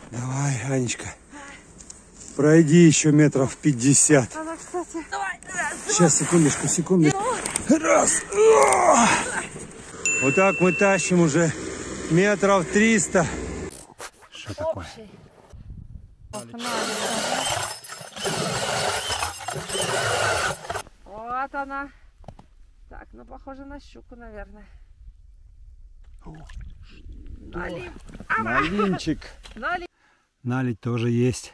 Давай, Анечка. Пройди еще метров 50. Она, кстати... Давай, раз, Сейчас, секундочку. Раз. Вот так мы тащим уже метров 300. Что такое? Вот она. Так, ну похоже на щуку, наверное. Налим. Налимчик. Налить тоже есть.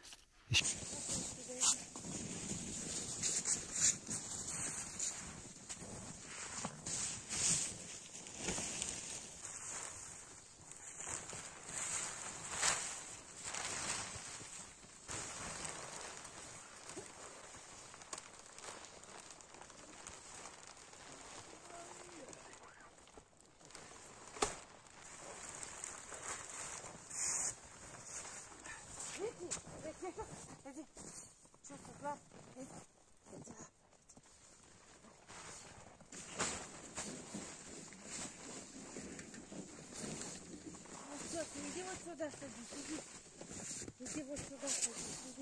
Иди вот сюда садись, иди вот сюда садись, иди.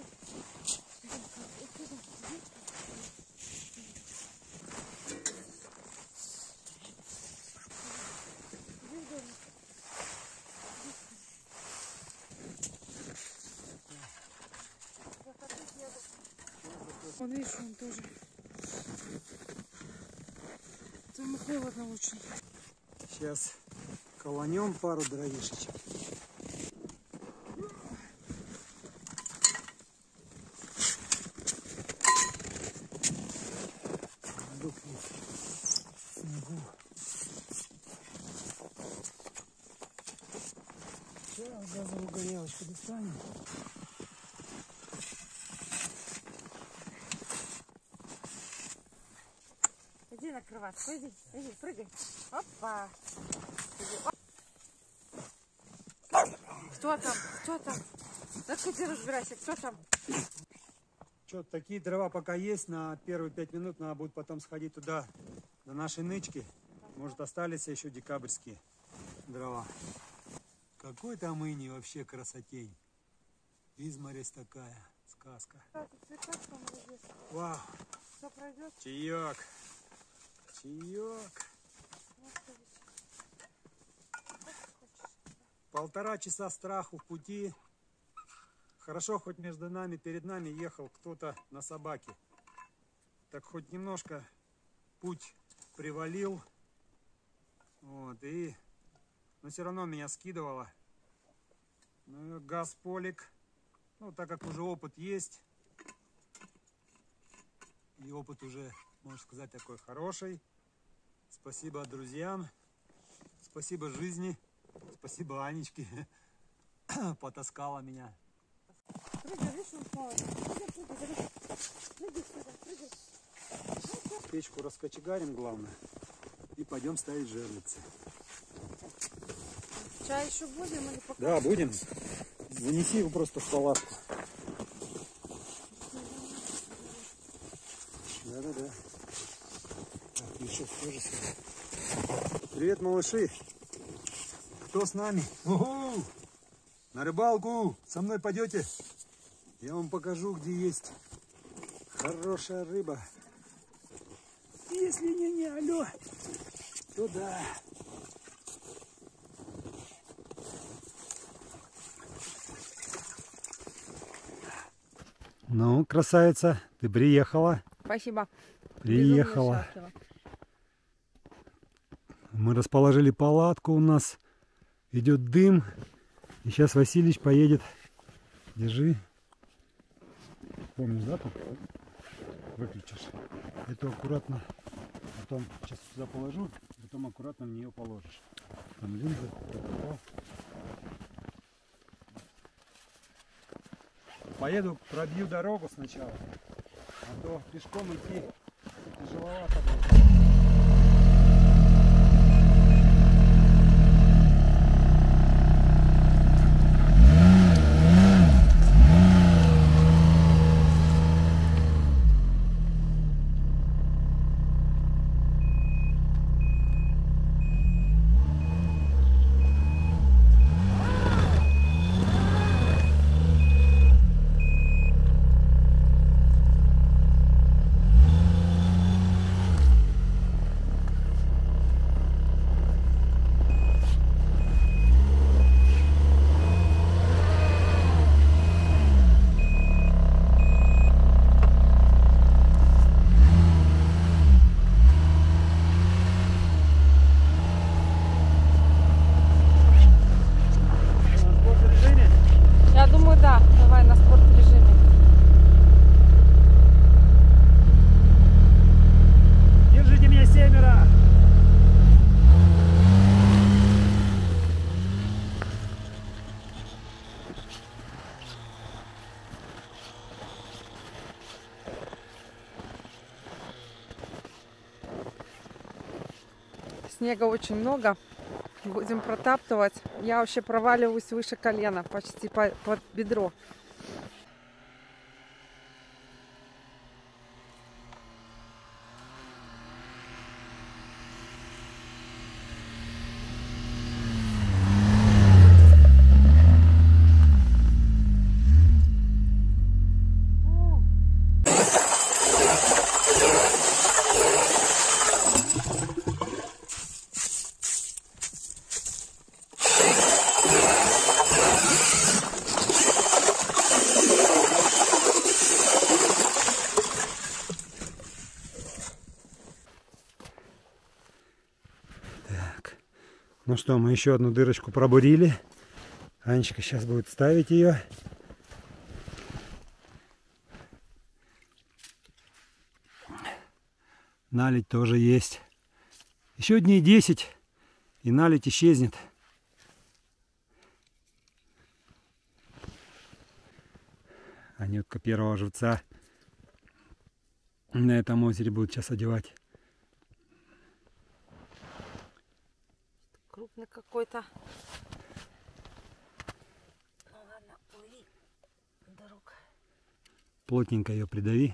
Он, видишь, он тоже. Там холодно очень. Сейчас колонем пару дровишечек. Сейчас газовую горелочку достанем. Иди накрываться, иди, прыгай. Опа. Иди. Кто там? Так иди разбирайся, кто там? Что, такие дрова пока есть, на первые 5 минут надо будет потом сходить туда, на нашей нычке. Может, остались еще декабрьские дрова. Какой там иней вообще красотень. Изморозь такая, сказка. Вау. Все пройдет? Чаек. Полтора часа страху в пути. Хорошо, хоть между нами, перед нами ехал кто-то на собаке. Так хоть немножко путь привалил. Вот, но все равно меня скидывало. Ну, газполик. Ну, так как уже опыт есть. И опыт уже, можно сказать, такой хороший. Спасибо друзьям. Спасибо жизни. Спасибо Анечке. Потаскала меня. Прыгай, видишь, он плавает. Прыгай сюда, прыгай. Печку раскочегарим, главное. И пойдем ставить жерлицы. Чай еще будем или пока? Да, будем. Занеси его просто в палатку. Да. Так, Мишек тоже сюда. Привет, малыши. Кто с нами? Уху! На рыбалку! Со мной пойдете? Я вам покажу, где есть хорошая рыба. Если не алло, то да. Ну, красавица, ты приехала. Спасибо. Приехала. Мы расположили палатку, у нас идет дым. И сейчас Василич поедет. Держи. Помнишь, да, тут? Выключишь. Это аккуратно. Потом сейчас сюда положу, потом аккуратно в нее положишь. Там линзы. Поеду, пробью дорогу сначала. А то пешком идти тяжеловато будет. да, давай на спорт режиме. Держите меня, семеро! Снега очень много. Будем протаптывать. Я вообще проваливаюсь выше колена, почти под бедро. Ну что, мы еще одну дырочку пробурили. Анечка сейчас будет ставить ее. Наледь тоже есть. Еще дней 10, и наледь исчезнет. Анютка первого живца на этом озере будет сейчас одевать. Крупный какой-то. Ну ладно, плыви, друг. Плотненько ее придави.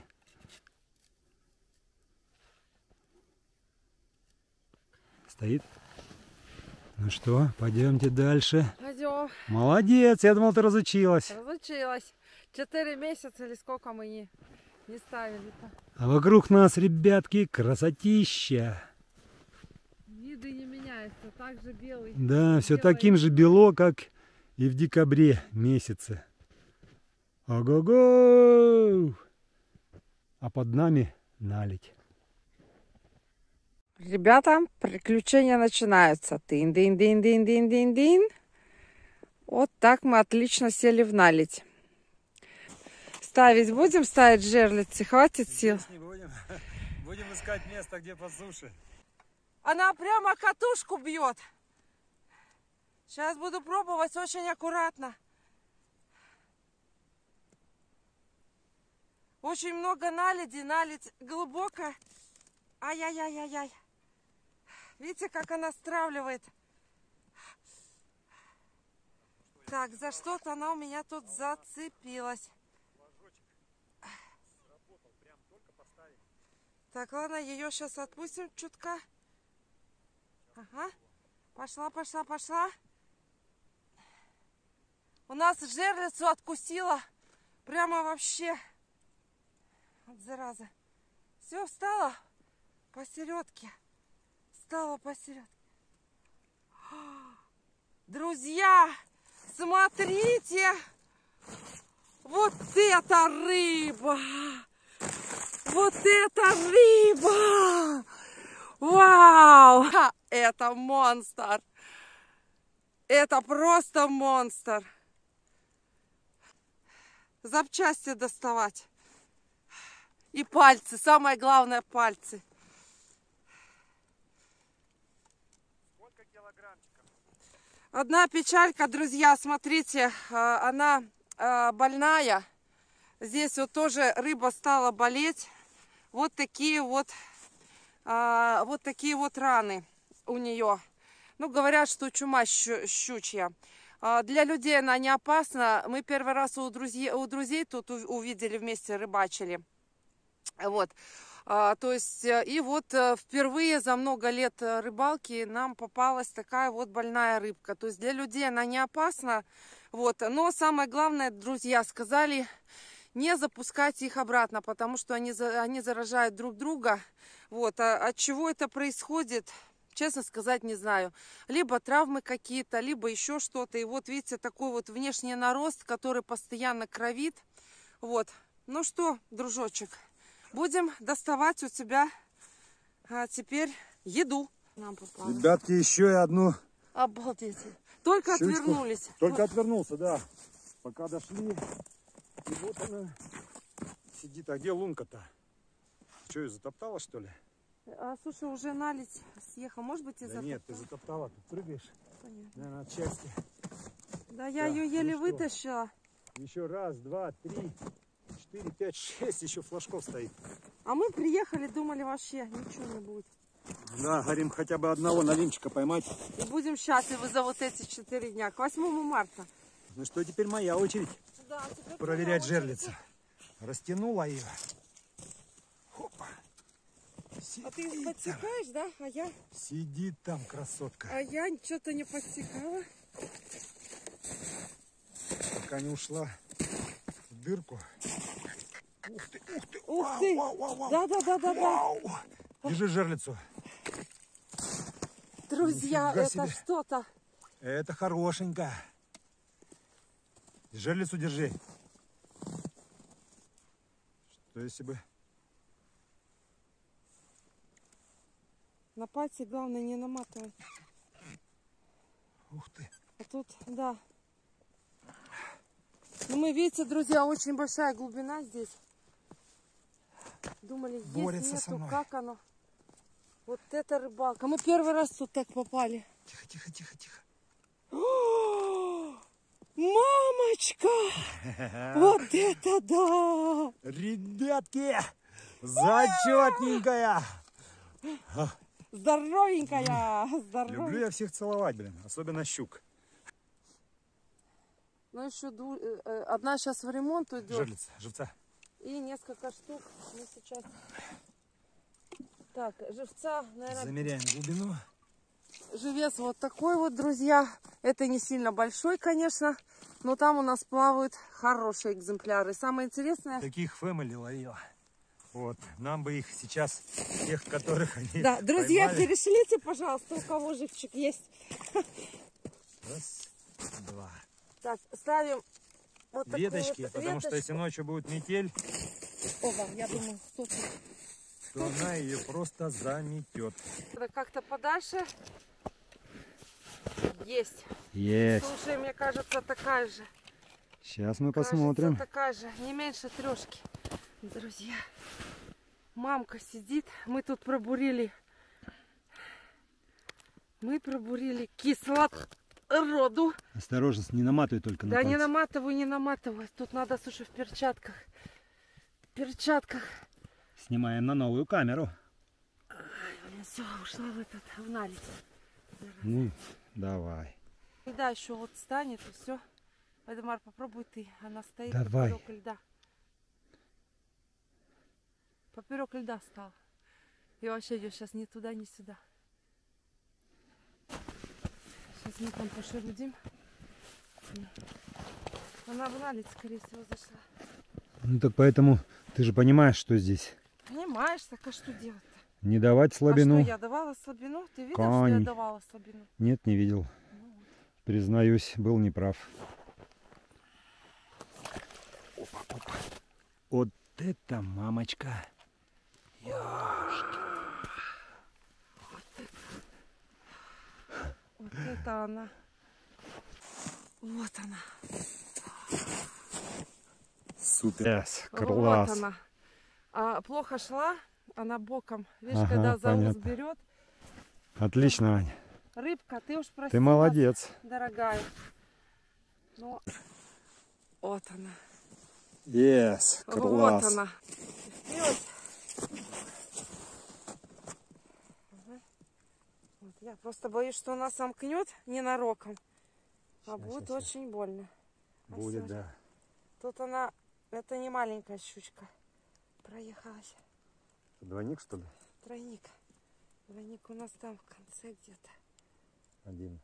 Стоит. Ну что, пойдемте дальше. Пойдем. Молодец, я думал, ты разучилась. Разучилась. 4 месяца или сколько мы не ставили-то. А вокруг нас, ребятки, красотища. Виды не меняются, так же белый. Да, все белый. таким же бело, как и в декабре месяце. Ого-го! А под нами наледь. Ребята, приключения начинаются. Тын-дын-дын-дын-дын-дын-дын. Вот так мы отлично сели в наледь. Ставить будем, ставить жерлицы, хватит сил. Не будем. Будем искать место, где по суше. Она прямо катушку бьет. Сейчас буду пробовать очень аккуратно. Очень много наледи, наледь глубокая. Ай-яй-яй-яй-яй. Видите, как она стравливает. Так, за что-то она у меня тут зацепилась. Так, ладно, ее сейчас отпустим чутка. Ага. Пошла, пошла, пошла. У нас жерлицу откусила. Прямо вообще. Вот зараза. Все, встала посередке. Встала посередке. Друзья, смотрите. Вот это рыба. Вот это рыба. Вау. Это монстр. Это просто монстр. Запчасти доставать. И пальцы. Самое главное, пальцы. Сколько килограммчиков? Одна печалька, друзья, смотрите, она больная. Здесь вот тоже рыба стала болеть. Вот такие вот раны у нее. Ну, говорят, что чума щучья. Для людей она не опасна. Мы первый раз у друзей тут увидели, вместе рыбачили. Вот. То есть, и вот впервые за много лет рыбалки нам попалась такая вот больная рыбка. То есть для людей она не опасна. Вот. Но самое главное, друзья, сказали не запускать их обратно, потому что они заражают друг друга. Вот. А от чего это происходит, честно сказать, не знаю. Либо травмы какие-то, либо еще что-то. И вот видите, такой вот внешний нарост, который постоянно кровит. Вот. Ну что, дружочек, будем доставать у тебя теперь еду. Нам попалось. Ребятки, еще и одну. Обалдеть. Только щучку. отвернулись. Только отвернулся, да. Пока дошли, и вот она сидит. А где лунка-то? Что, ее затоптала, что ли? А, слушай, уже наледь съехал. Может быть, и Да нет, ты затоптала, ты прыгаешь. Понятно. Наверное, от части. Да, я Так, ее ну еле что? вытащила. Еще раз, два, три, 4, 5, 6 еще флажков стоит. А мы приехали, думали, вообще ничего не будет. Да, говорим, хотя бы одного налимчика поймать. И будем счастливы за вот эти 4 дня, к 8 марта. Ну что, теперь моя очередь Да, теперь проверять твоя очередь. жерлицу. Растянула ее. Хопа. А ты подсекаешь, да? Сидит там красотка. А я что-то не подсекала. Пока не ушла в дырку. Ух ты, ух ты. Ух Вау, ты. вау, вау, вау. Да. Вау. Держи жерлицу. Друзья, Нифига это себе. что-то. Это хорошенько. Жерлицу держи. Что если бы... На пальце главное не наматывать. Ух ты. А тут, да. Ну, мы, видите, друзья, очень большая глубина здесь. Думали, есть, Борется со нету, мной. как оно. Вот это рыбалка. Мы первый раз тут так попали. Тихо, тихо, тихо, тихо. О, мамочка! Вот это да! Ребятки, зачетненькая. Здоровенькая! Люблю Здоровенькая. я всех целовать, блин, особенно щук. Ну, еще одна сейчас в ремонт уйдет. Жерлица, живца. И несколько штук. Мы сейчас... Так, живца, наверное, Замеряем глубину. живец вот такой вот, друзья. Это не сильно большой, конечно, но там у нас плавают хорошие экземпляры. Самое интересное... Таких фэмили ловила. Вот, нам бы их сейчас, тех, которых они Да, друзья, поймали. перешлите, пожалуйста, у кого живчик есть. Раз, два. Так, ставим вот такую Веточки, вот потому что если веточку. ночью будет метель, Оба, я думаю, кто-то... то она ее просто заметет. Надо как-то подальше. Есть. Есть. Слушай, мне кажется, такая же. Сейчас мы Кажется, посмотрим. такая же, не меньше 3. Друзья, мамка сидит. Мы тут пробурили. Мы пробурили кислороду. Осторожно, не наматывай только на Да не пальцы. наматывай, не наматывай. Тут надо, слушай, в перчатках. В перчатках. Снимаем на новую камеру. Все, ушла в наледь. Ну, давай. Льда еще вот станет и все. Вадимар, попробуй ты. Она стоит Давай. поперек льда. Поперек льда стала. И вообще ее сейчас ни туда, ни сюда. Сейчас мы там пошерудим. Она в наледь, скорее всего, зашла. Ну так поэтому ты же понимаешь, что здесь. Понимаешь, так а что делать-то? Не давать слабину. А что, я давала слабину? Ты видел, что я Конь. давала слабину? Нет, не видел. Признаюсь, был неправ. Опа, опа. Вот это мамочка. Ёшки. Вот это она. Вот она. Супер. Вот она. А плохо шла, она боком. Видишь, Ага, когда за ус понятно. берет. Отлично, Ань. Рыбка, ты уж прости Ты нас, молодец. дорогая. Ну, вот она. Yes, Вот она. Вперед. Ага. Вот, я просто боюсь, что она сомкнет ненароком. А будет щас. очень больно. А Будет, всё же. да. Тут она, это не маленькая щучка. Проехалась. Двойник, что ли? Тройник. Тройник у нас там в конце где-то. Один.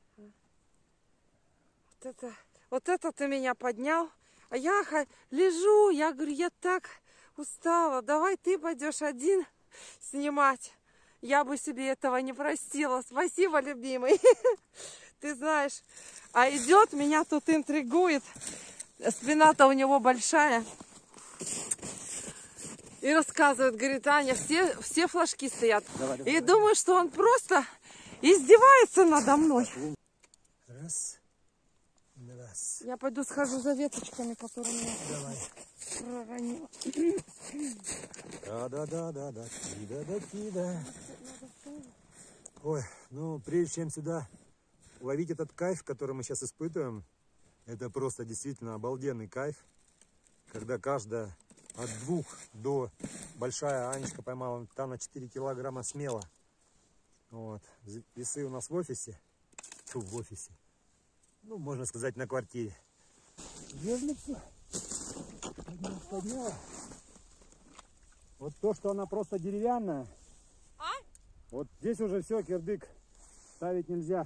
Вот это ты меня поднял. А я лежу, я говорю, я так устала. Давай ты пойдешь один снимать. Я бы себе этого не простила. Спасибо, любимый. Ты знаешь. А идет, меня тут интригует. Спина-то у него большая. И рассказывает, говорит, Аня, все флажки стоят. И думаю, что он просто издевается надо мной. Раз, два, Раз. Я пойду схожу за веточками, которые меня Давай. проронила. Да. Кида. Ой, ну прежде чем сюда ловить этот кайф, который мы сейчас испытываем, это просто действительно обалденный кайф, когда каждая от 2 до большая Анечка поймала там на 4 килограмма смело. Вот. Весы у нас в офисе. В офисе. Ну, можно сказать, на квартире. Жерлицу подняла. Вот то, что она просто деревянная. Вот здесь уже все, кирдык ставить нельзя.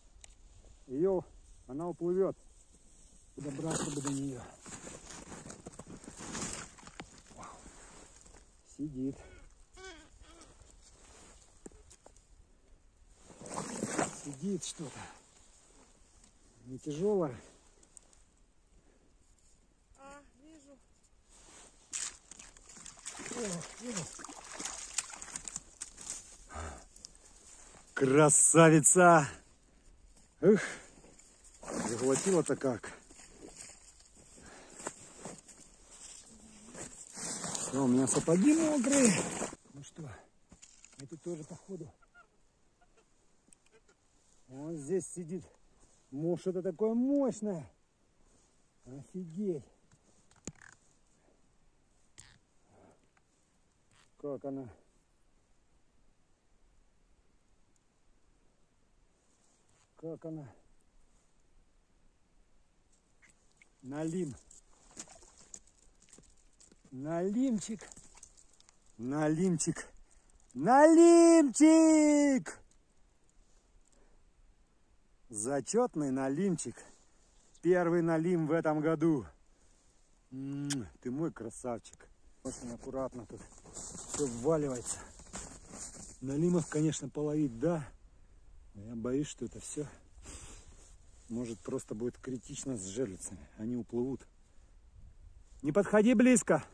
Она уплывет. Добраться бы до нее. Сидит. Сидит что-то. Не тяжелое. Вижу. Красавица! Эх, заглотила-то как. Все, у меня сапоги мокрые. Ну что, это тоже походу. Вот здесь сидит. Муж, это такое мощное. Офигеть. Как она? Как она? Налим. Налимчик. Налимчик. Налимчик! Зачетный налимчик. Первый налим в этом году. Ты мой красавчик. Очень аккуратно тут все вваливается. Налимов, конечно, половить, да. Но я боюсь, что это все может просто будет критично с жерлицами. Они уплывут. Не подходи близко.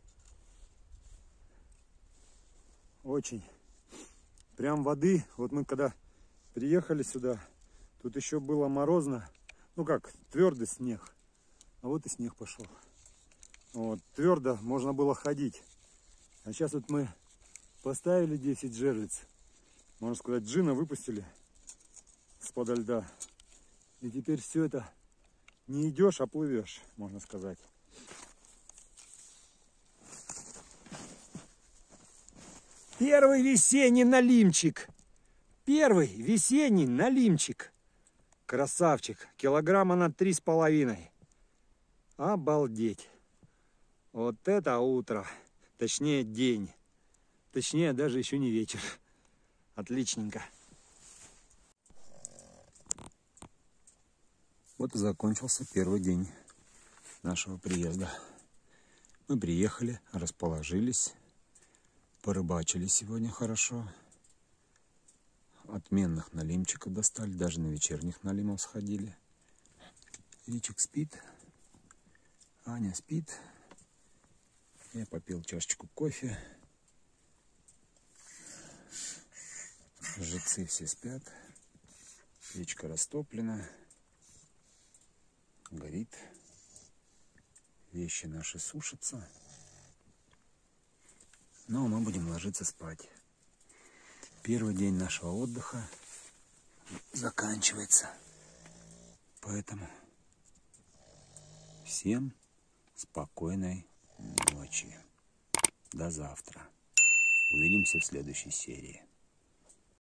Очень. Прям воды. Вот мы когда приехали сюда, тут еще было морозно. Ну как, твердый снег. А вот и снег пошел. Вот, твердо можно было ходить. А сейчас вот мы поставили 10 жерлиц. Можно сказать, джина выпустили с-под льда. И теперь все это не идешь, а плывешь, можно сказать. Первый весенний налимчик. Первый весенний налимчик. Красавчик. Килограмма на 3,5. Обалдеть. Вот это утро. Точнее день. Точнее даже еще не вечер. Отличненько. Вот и закончился первый день нашего приезда. Мы приехали, расположились. Порыбачили сегодня хорошо. Отменных налимчиков достали. Даже на вечерних налимов сходили. Ричик спит. Аня спит. Я попил чашечку кофе. Жильцы все спят. Печка растоплена. Горит. Вещи наши сушатся. Но мы будем ложиться спать. Первый день нашего отдыха заканчивается. Поэтому всем спокойной ночи. До завтра. Увидимся в следующей серии.